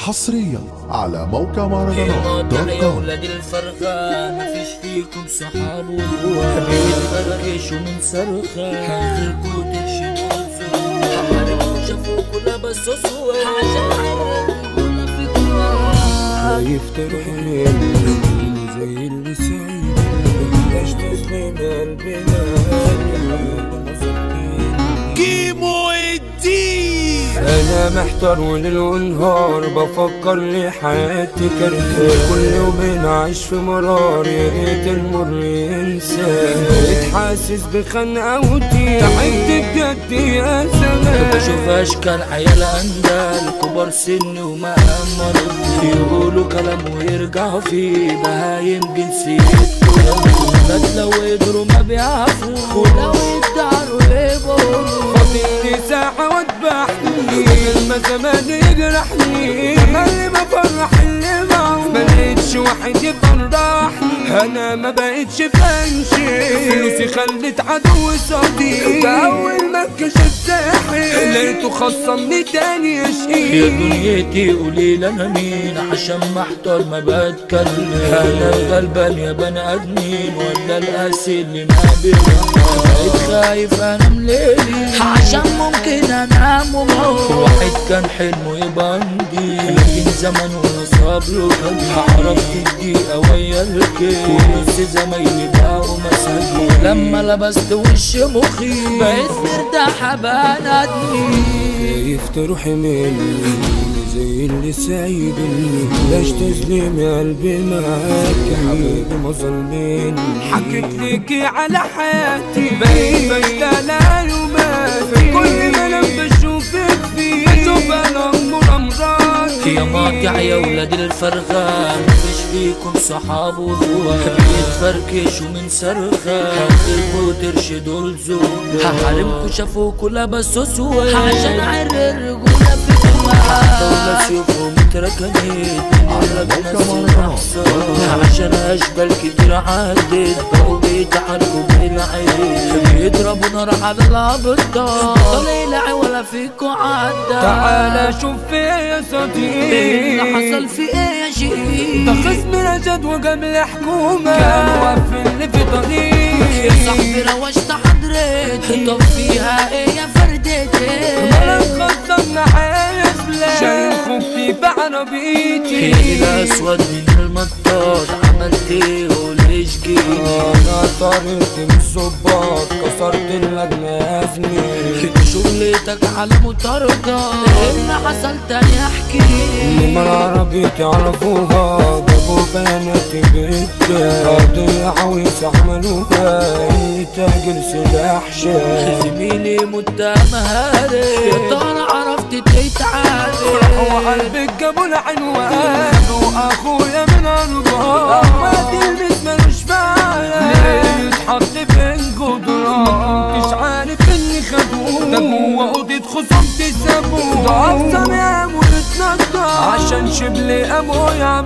حصريا على موقع مهرجانات دوت يا كوم. ولاد الفرخة مفيش فيكم صحاب بيتفركشوا من صرخة هنخلقوا ترشدوا حماركوا شافوكوا لبسوا سوا عشان عرقوا فيكوا خايف تروح مني زي اللي سايب بلاش تسلم قلبنا كيمو الدين. انا محتار وليل ونهار بفكر لي حياتي كرهان كل يوم عايش في مرار يا ريت المر ينسى بقيت حاسس بخنقه وضيعت بجد يا زمان بشوف اشكال عيال اندال كبار سن وما امروا يقولوا كلام ويرجعوا فيه بهايم جنسيتهم لو قدروا ما بيعرفوا ولو يدعروا ليبهم فاضل ساعة واتبحني ما زمان يجرحني اللي ما فرح اللي معه ما لقيتش واحد يفرحني انا ما بقيتش فانشي فلوسي خلت عدو صديق اول ما كشفت ساحل لقيته خصمني تاني يشقي يا دنيتي قولي انا مين عشان محتار ما بتكلم انا الغلبان يا بني ادمين ولا القاسي اللي ما بيرحم بقيت خايف انام ليلي عشان ممكن انام وموت واحد كان حلمه يبقى عندي لكن زمن وانا صابره كان عرفت الدقيقة ويا الكيف ونص زمايلي بقوا مساجين لما لبست وش مخي بقيت مرتاحة بندمي خايف تروحي مني زي اللي سايبني بلاش تظلمي قلبي معاك يا حبيبي ما ظلمني حكيت ليكي على حياتي بقيت بشتغل يوماتي كل ما انا بشوفك فيه بشوف انا امراض يا ماطع يا ولاد الفرخة مفيش فيكم صحاب واخوات بيتفركشوا من صرخة هتخلقوا ترشدوا لزوم هحاربكوا شافوكوا لبسوا سوا عشان عرق الرجولة فيكم دولة سيوفهم اتركنت على ناس عشان اشبال كتير عدت بقوا بيتعاركوا بالعين بيضربوا نار على الابطال طلع ولا فيكوا عدى تعالى شوف فيا يا صديقي اللي حصل في ايه يا شيخ ده خصم رشد وجاب حكومة كان واقف اللي في طريق يا صاحبي روشت حضرتي طب فيها ايه يا فردتي مالك خصمنا حاسبلة شايل خوفتي بعربيتي الاسود من المطاط عملت ايه وليش جيت انا طريت من الظباط كسرت اللجنة يا زميلي شغلتك على مطاردة ايه اللي حصل تاني احكي من عربيتي عرفوها جابوا بناتي بيتها قضية عويصة عملوها تاجر سلاح شاب زميلي متهم هارب يا ترى عرفت تتعامل راحوا قلبك جابوا العنوان واخويا من اربعة ما تلبس ملوش فعل ليه يتحط في الجدران مش عارف اني خدوه ده جوه اوضة خصومتي سابوه ده اقسم يا ابو اتنطط عشان شبل ابويا